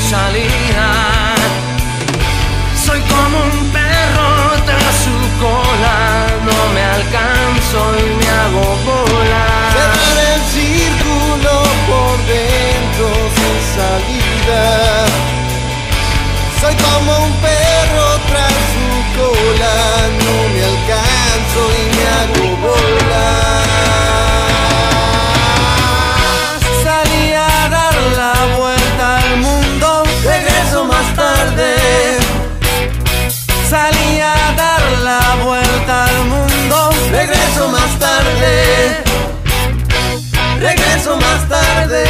salida. Soy como un perro tras su cola, no me alcanzo y me hago bola. Cerrar el círculo por dentro sin salida. Soy como un perro tras su cola, no me alcanzo y me hago bola. Salí a dar la vuelta al mundo, regreso más tarde. Salí a dar la vuelta al mundo, regreso más tarde. Regreso más tarde.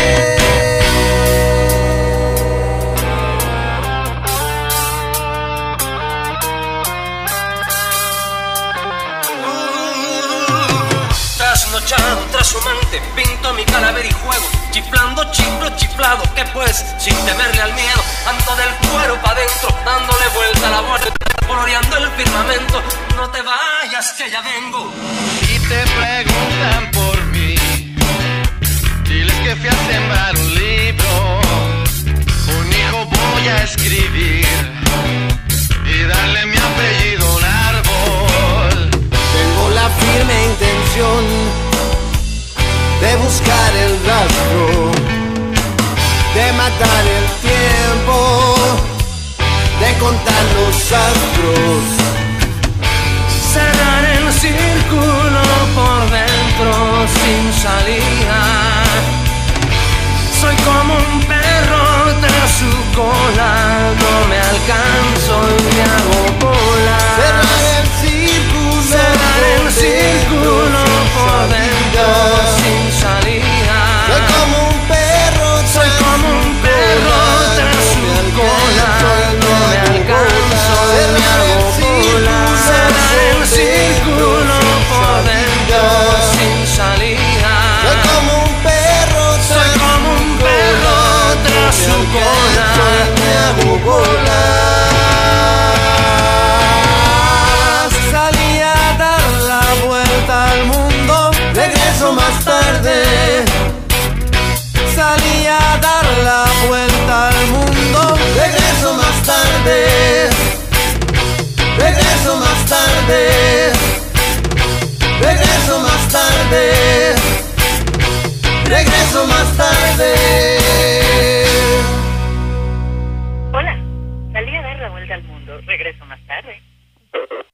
Trasnochado, trashumante, pinto mi calavera y juego, chiflando, chiflo, chiflado, que pues, sin temerle al miedo, ando del cuero pa' dentro, dándole vuelta a la vuelta, coloreando el firmamento. No te vayas que ya vengo. Y te preguntan por mí, diles que fui a sembrar un libro, un hijo voy a escribir y darle mi apellido a un árbol. Tengo la firme intención de buscar el rastro, de matar el tiempo, de contar los astros. Cerrar el círculo por dentro sin salida. Soy como un perro tras su cola, no me alcanzo y me hago bola. Cerrar el círculo, cerrar el círculo por dentro sin salida. Soy como un perro, soy como un perro tras su cola, no me alcanzo y me hago bola. Cerrar el círculo por dentro sin salida. Soy como un perro, soy como un perro tras su cola, me hago bola. Salí a dar la vuelta al mundo, regreso más tarde. Salí a dar la vuelta al mundo, regreso más tarde. Regreso más tarde. Regreso más tarde. Regreso más tarde. Hola, salí a dar la vuelta al mundo. Regreso más tarde.